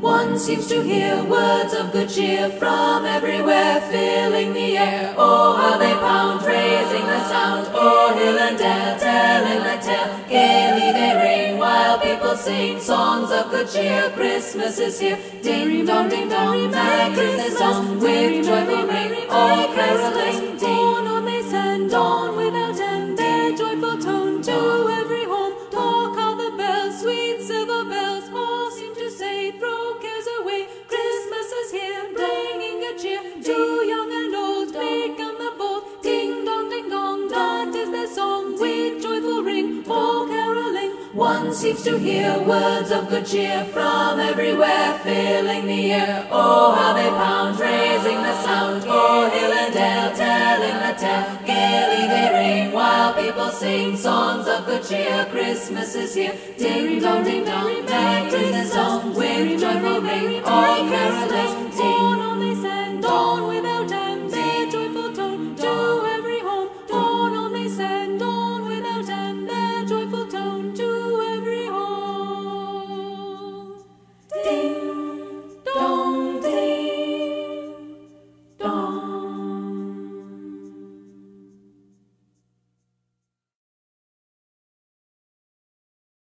One seems to hear words of good cheer from everywhere, filling the air. Oh, how they pound, raising the sound. Oh, hill and dale, telling the tale. Gaily they ring while people sing songs of good cheer. Christmas is here. Ding dong, that is the song with joyful ring. All caroling, dawn on they send, dawn without end. Their joyful tone to every home. Talk how the bells, sweet silver bells, all seem to say, throw cares away. Christmas is here, bringing good cheer to young and old, big and the bold. Ding dong, that is their song with joyful ring, all caroling. One seems to hear words of good cheer from everywhere, filling the air. Oh, how they pound, raising the sound. Oh, hill and dale, telling the tale. Gaily they ring while people sing songs of good cheer. Christmas is here. Ding dong, that is the song with joyful ring, all caroling. Dawn on they send,